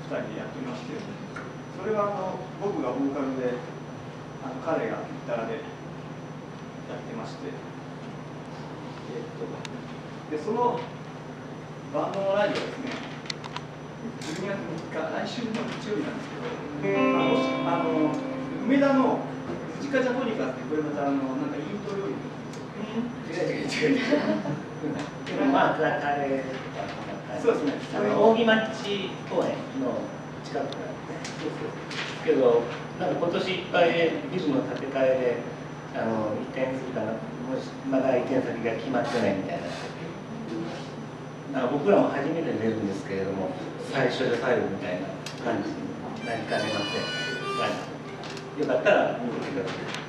人でやってまして、それは僕がボーカルで彼がギターでやってまして、でそのバンドのライブはですね、12月3日、来週の日曜日なんですけど、梅田の藤カジャポニカって、これまたなんかインド料理の。違う。 まあ、カレーとか。 そうですね。 扇町公園の近くなんですね。けど、なんか今年いっぱいでビルの建て替えで移転するかな、もしまだ移転先が決まってないみたいな。僕らも初めて出るんですけれども、最初で最後みたいな感じになりかねません。よかったら見てください。